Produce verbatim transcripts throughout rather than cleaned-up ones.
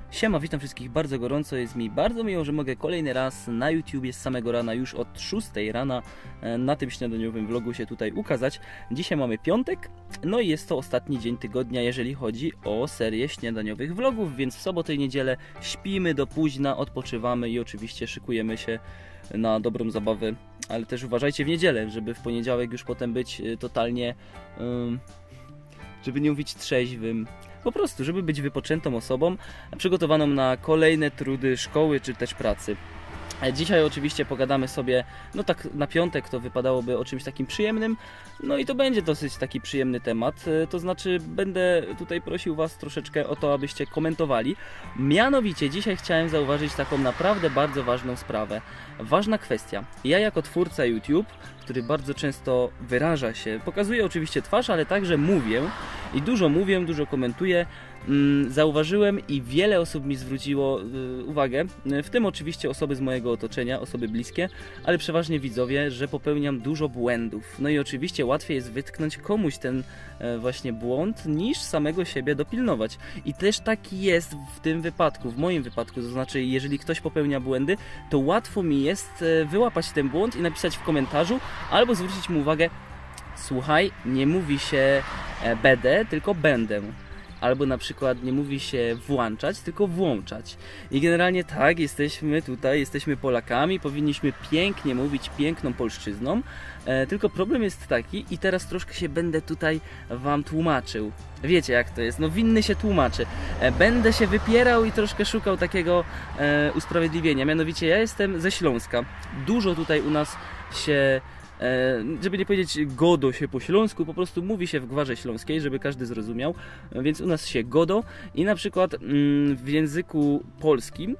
Siema, witam wszystkich bardzo gorąco, jest mi bardzo miło, że mogę kolejny raz na YouTubie z samego rana, już od szóstej rana na tym śniadaniowym vlogu się tutaj ukazać. Dzisiaj mamy piątek, no i jest to ostatni dzień tygodnia, jeżeli chodzi o serię śniadaniowych vlogów, więc w sobotę i niedzielę śpimy do późna, odpoczywamy i oczywiście szykujemy się na dobrą zabawę, ale też uważajcie w niedzielę, żeby w poniedziałek już potem być totalnie, um, żeby nie mówić trzeźwym, po prostu, żeby być wypoczętą osobą, przygotowaną na kolejne trudy szkoły czy też pracy. Dzisiaj oczywiście pogadamy sobie, no tak na piątek to wypadałoby o czymś takim przyjemnym, no i to będzie dosyć taki przyjemny temat, to znaczy będę tutaj prosił Was troszeczkę o to, abyście komentowali. Mianowicie dzisiaj chciałem zauważyć taką naprawdę bardzo ważną sprawę, ważna kwestia. Ja jako twórca YouTube, który bardzo często wyraża się, pokazuje oczywiście twarz, ale także mówię i dużo mówię, dużo komentuję, zauważyłem i wiele osób mi zwróciło uwagę, w tym oczywiście osoby z mojego otoczenia, osoby bliskie, ale przeważnie widzowie, że popełniam dużo błędów. No i oczywiście łatwiej jest wytknąć komuś ten właśnie błąd, niż samego siebie dopilnować. I też tak jest w tym wypadku, w moim wypadku, to znaczy jeżeli ktoś popełnia błędy, to łatwo mi jest wyłapać ten błąd i napisać w komentarzu, albo zwrócić mu uwagę: słuchaj, nie mówi się będę, tylko będę. Albo na przykład nie mówi się włączać, tylko włączać. I generalnie tak, jesteśmy tutaj, jesteśmy Polakami, powinniśmy pięknie mówić piękną polszczyzną, e, tylko problem jest taki, i teraz troszkę się będę tutaj Wam tłumaczył. Wiecie jak to jest, no winny się tłumaczy. E, będę się wypierał i troszkę szukał takiego e, usprawiedliwienia, mianowicie ja jestem ze Śląska. Dużo tutaj u nas się... żeby nie powiedzieć godo się po śląsku, po prostu mówi się w gwarze śląskiej, żeby każdy zrozumiał, więc u nas się godo i na przykład w języku polskim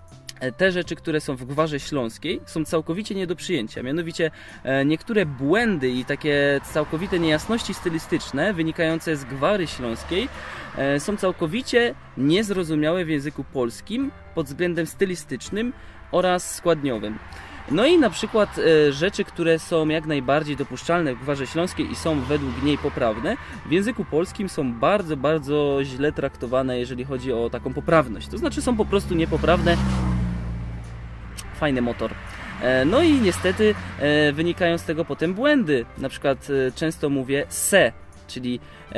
te rzeczy, które są w gwarze śląskiej, są całkowicie nie do przyjęcia. Mianowicie niektóre błędy i takie całkowite niejasności stylistyczne wynikające z gwary śląskiej są całkowicie niezrozumiałe w języku polskim pod względem stylistycznym oraz składniowym. No i na przykład e, rzeczy, które są jak najbardziej dopuszczalne w gwarze śląskiej i są według niej poprawne, w języku polskim są bardzo, bardzo źle traktowane, jeżeli chodzi o taką poprawność. To znaczy są po prostu niepoprawne. Fajny motor. E, no i niestety e, wynikają z tego potem błędy. Na przykład e, często mówię se, czyli e,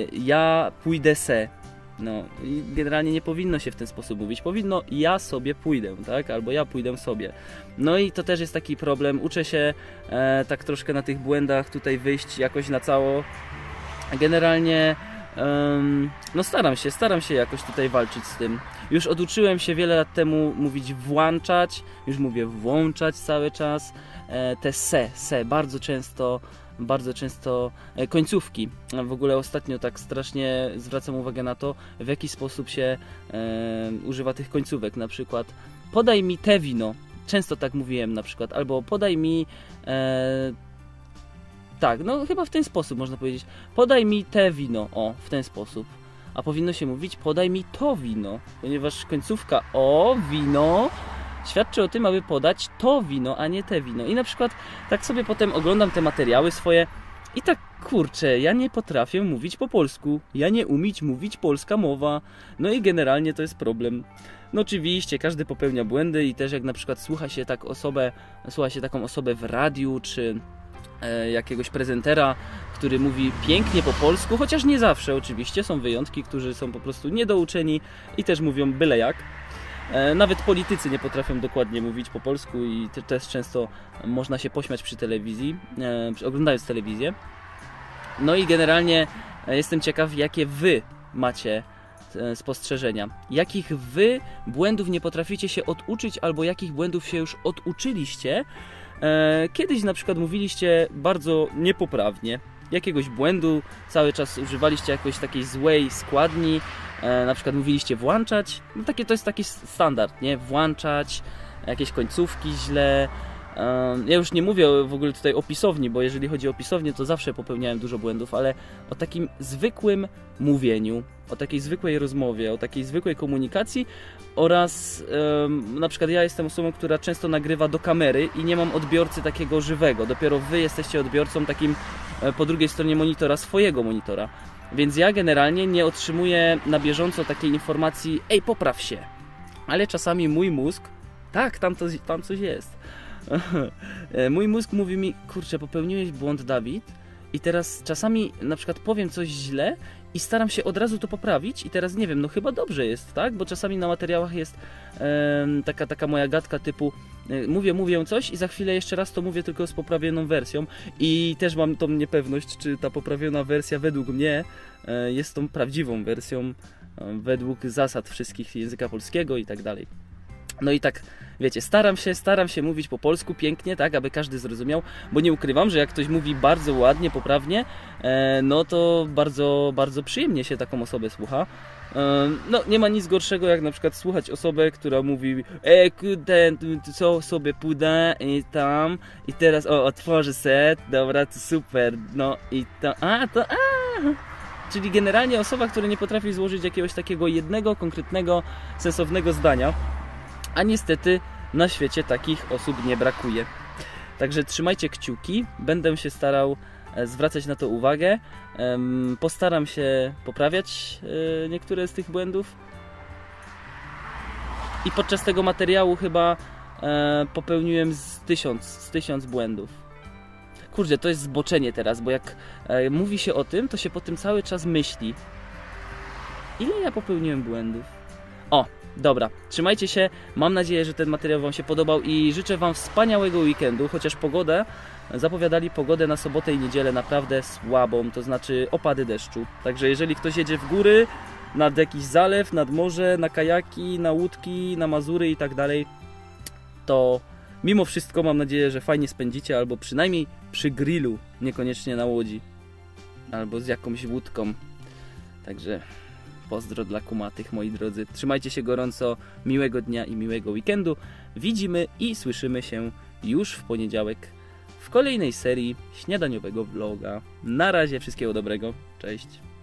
ja pójdę se. No i generalnie nie powinno się w ten sposób mówić, powinno ja sobie pójdę, tak, albo ja pójdę sobie. No i to też jest taki problem, uczę się e, tak troszkę na tych błędach tutaj wyjść jakoś na cało. Generalnie um, no staram się, staram się jakoś tutaj walczyć z tym. Już oduczyłem się wiele lat temu mówić włączać, już mówię włączać cały czas. E, te se, se bardzo często bardzo często końcówki. W ogóle ostatnio tak strasznie zwracam uwagę na to, w jaki sposób się e, używa tych końcówek. Na przykład podaj mi te wino. Często tak mówiłem na przykład. Albo podaj mi e, tak, no chyba w ten sposób można powiedzieć. Podaj mi te wino. O, w ten sposób. A powinno się mówić podaj mi to wino. Ponieważ końcówka o, wino świadczy o tym, aby podać to wino, a nie te wino. I na przykład tak sobie potem oglądam te materiały swoje i tak kurczę, ja nie potrafię mówić po polsku. Ja nie umieć mówić polska mowa. No i generalnie to jest problem. No oczywiście, każdy popełnia błędy i też jak na przykład słucha się tak osobę, słucha się taką osobę w radiu, czy e, jakiegoś prezentera, który mówi pięknie po polsku, chociaż nie zawsze oczywiście, są wyjątki, którzy są po prostu niedouczeni i też mówią byle jak. Nawet politycy nie potrafią dokładnie mówić po polsku i też często można się pośmiać przy telewizji, e, oglądając telewizję. No i generalnie jestem ciekaw, jakie Wy macie spostrzeżenia. Jakich Wy błędów nie potraficie się oduczyć, albo jakich błędów się już oduczyliście. E, kiedyś na przykład mówiliście bardzo niepoprawnie. Jakiegoś błędu, cały czas używaliście jakiejś takiej złej składni, e, na przykład mówiliście włączać, no takie to jest taki standard, nie? Włączać, jakieś końcówki źle. E, ja już nie mówię w ogóle tutaj o pisowni, bo jeżeli chodzi o pisownię, to zawsze popełniałem dużo błędów, ale o takim zwykłym mówieniu, o takiej zwykłej rozmowie, o takiej zwykłej komunikacji oraz e, na przykład ja jestem osobą, która często nagrywa do kamery i nie mam odbiorcy takiego żywego. Dopiero Wy jesteście odbiorcą takim e, po drugiej stronie monitora, swojego monitora. Więc ja generalnie nie otrzymuję na bieżąco takiej informacji, ej, popraw się. Ale czasami mój mózg, tak, tam, to, tam coś jest. Mój mózg mówi mi, kurczę, popełniłeś błąd, Dawid, i teraz czasami na przykład powiem coś źle i staram się od razu to poprawić i teraz nie wiem, no chyba dobrze jest, tak? Bo czasami na materiałach jest e, taka, taka moja gadka typu e, mówię, mówię coś i za chwilę jeszcze raz to mówię tylko z poprawioną wersją i też mam tą niepewność, czy ta poprawiona wersja według mnie e, jest tą prawdziwą wersją e, według zasad wszystkich języka polskiego i tak dalej. No i tak, wiecie, staram się, staram się mówić po polsku pięknie, tak, aby każdy zrozumiał, bo nie ukrywam, że jak ktoś mówi bardzo ładnie, poprawnie, e, no to bardzo, bardzo przyjemnie się taką osobę słucha. E, no, nie ma nic gorszego, jak na przykład słuchać osobę, która mówi e, kurde, co sobie pójdę i tam, i teraz, o, otworzę set, dobra, to super, no i to, a, to, a... Czyli generalnie osoba, która nie potrafi złożyć jakiegoś takiego jednego, konkretnego, sensownego zdania. A niestety na świecie takich osób nie brakuje. Także trzymajcie kciuki, będę się starał zwracać na to uwagę. Postaram się poprawiać niektóre z tych błędów. I podczas tego materiału chyba popełniłem z tysiąc, z tysiąc błędów. Kurde, to jest zboczenie teraz, bo jak mówi się o tym, to się po tym cały czas myśli. Ile ja popełniłem błędów? O! Dobra, trzymajcie się, mam nadzieję, że ten materiał Wam się podobał i życzę Wam wspaniałego weekendu, chociaż pogodę, zapowiadali pogodę na sobotę i niedzielę naprawdę słabą, to znaczy opady deszczu. Także jeżeli ktoś jedzie w góry, nad jakiś zalew, nad morze, na kajaki, na łódki, na Mazury i tak dalej, to mimo wszystko mam nadzieję, że fajnie spędzicie, albo przynajmniej przy grillu, niekoniecznie na łodzi, albo z jakąś łódką. Także... Pozdro dla kumatych, moi drodzy. Trzymajcie się gorąco, miłego dnia i miłego weekendu. Widzimy i słyszymy się już w poniedziałek w kolejnej serii śniadaniowego vloga. Na razie, wszystkiego dobrego. Cześć.